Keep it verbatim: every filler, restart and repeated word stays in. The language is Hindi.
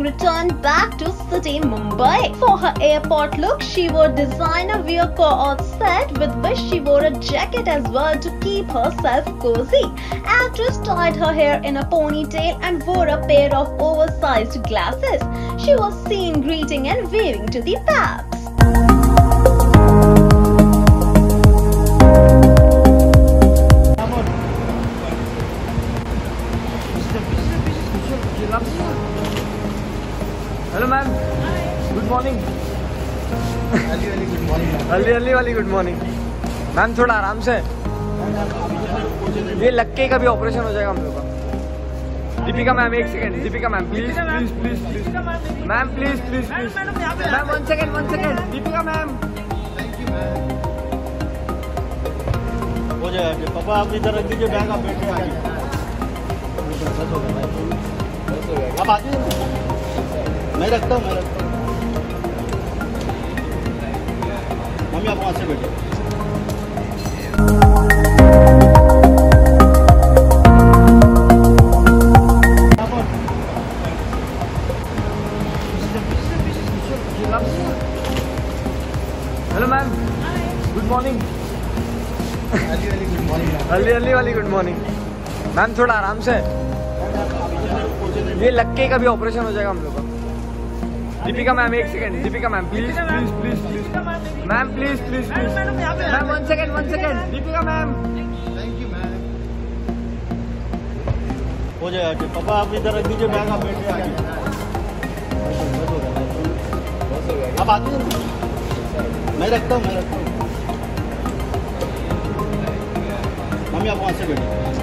returned back to city Mumbai. For her airport look, she wore designer wear co-ord set, with which she wore a jacket as well to keep herself cozy. Actress tied her hair in a ponytail and wore a pair of oversized glasses. She was seen greeting and waving to the paps. Hello ma'am, good morning. Early early good morning. Early early वाली गुड मॉर्निंग मैम। थोड़ा आराम से, ये लक्के का भी ऑपरेशन हो जाएगा हम लोग का। दीपिका मैम एक second, Deepika ma'am please please please please ma'am please please please ma'am one second one second Deepika ma'am. Thank you ma'am. हो जाएगा पापा, आप इधर रख दीजिए बैग, आप बैठे आइए। आप आ जाइए, मैं रखता हूँ मैं रखता हूँ मम्मी आप वहाँ से बैठे। Hello ma'am, good morning. Early early good morning. Early early वाली गुड मॉर्निंग मैम। थोड़ा आराम से, ये लक्के का भी ऑपरेशन हो जाएगा हम लोग का। दीपिका मैम एक second, Deepika ma'am please please please please ma'am please please please ma'am one second one second Deepika ma'am. Thank you ma'am. हो जाएगा पापा, आप इधर रख दीजिए बैग, आप बैठे आइए। आप आ जाइए, मैं रखता हूँ मैं रखता हूँ मम्मी आप वहाँ से बैठे।